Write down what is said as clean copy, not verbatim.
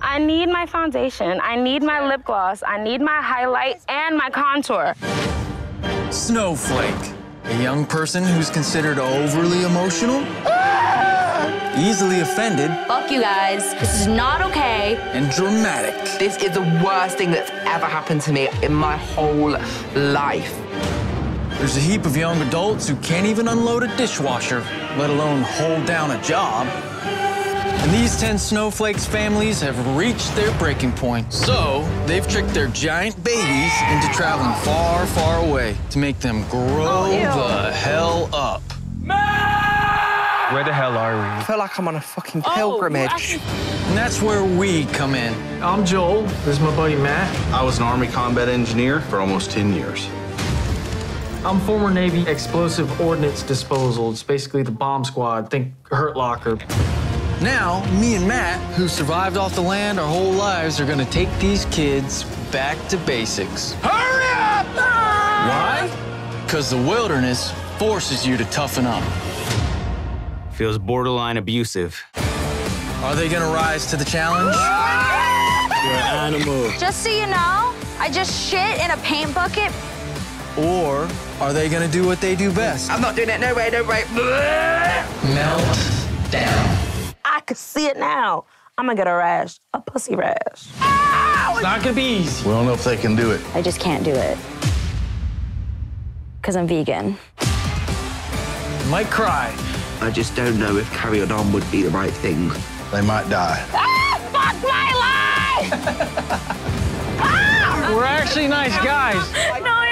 I need my foundation. I need my lip gloss. I need my highlight and my contour. Snowflake, a young person who's considered overly emotional, easily offended, Fuck you guys. This is not okay. and dramatic. This is the worst thing that's ever happened to me in my whole life. There's a heap of young adults who can't even unload a dishwasher, let alone hold down a job. And these 10 Snowflakes families have reached their breaking point. So they've tricked their giant babies into traveling far, far away to make them grow the hell up. Where the hell are we? I feel like I'm on a fucking pilgrimage. And that's where we come in. I'm Joel. This is my buddy Matt. I was an Army combat engineer for almost 10 years. I'm former Navy explosive ordnance disposal. It's basically the bomb squad. Think Hurt Locker. Now, me and Matt, who survived off the land our whole lives, are gonna take these kids back to basics. Hurry up! Why? Because the wilderness forces you to toughen up. Feels borderline abusive. Are they gonna rise to the challenge? You're an animal. Just so you know, I just shit in a paint bucket. Or are they gonna do what they do best? I'm not doing it. No way, no way. Melt down. I can see it now. I'm gonna get a rash, a pussy rash. It's not gonna be easy. We don't know if they can do it. I just can't do it. Because I'm vegan. Might cry. I just don't know if carrying on would be the right thing. They might die. Fuck my life! We're actually nice guys. No,